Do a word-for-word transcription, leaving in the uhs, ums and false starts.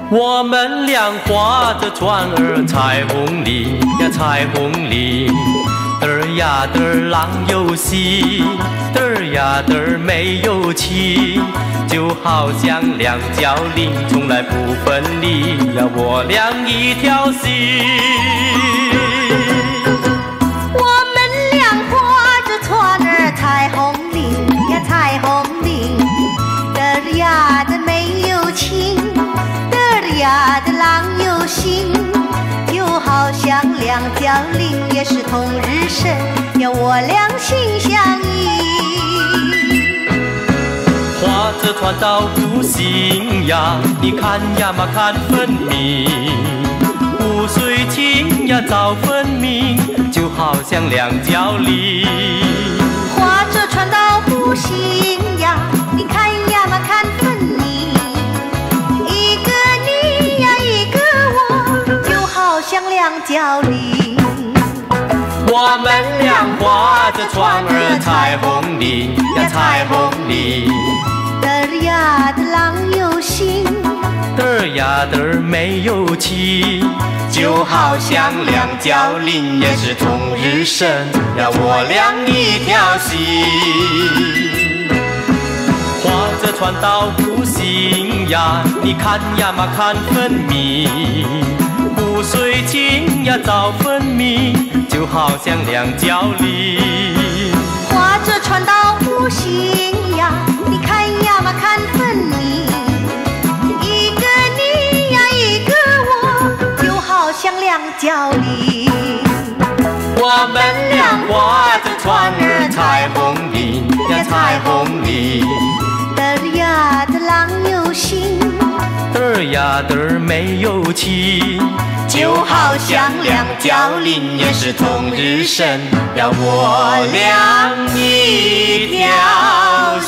我们俩划着船儿彩虹里呀彩虹里，嘚儿呀嘚儿郎有心，嘚儿呀嘚儿没有情，就好像两条灵从来不分离呀，我俩一条心。 我们俩划着船儿彩虹里呀彩虹里，嘚儿呀嘚儿没有情，嘚儿呀嘚儿郎有心，就好像两条灵也是同日生呀，我俩心相依。 划着船到湖心呀，你看呀嘛看分明，湖水清呀早分明，就好像两条灵。 划着船到湖心呀，你看呀嘛看分明，一个你呀一个我，就好像两条灵。 我们俩划着船儿彩虹里呀彩虹里， 嘚儿呀嘚儿郎有心， 嘚儿呀嘚儿没有情，就好像两条灵也是同日生呀，我俩一条心。划着船到湖心呀，你看呀嘛看分明，湖水清呀早分明，就好像两条灵。 划着船到湖心呀，你看呀嘛看分明，一个你呀一个我，就好像两条灵。 我们俩划着船儿彩虹里呀彩虹里， 嘚儿呀嘚儿郎有心， 嘚儿呀嘚儿没有情，就好像两条灵也是同日生呀，我俩一条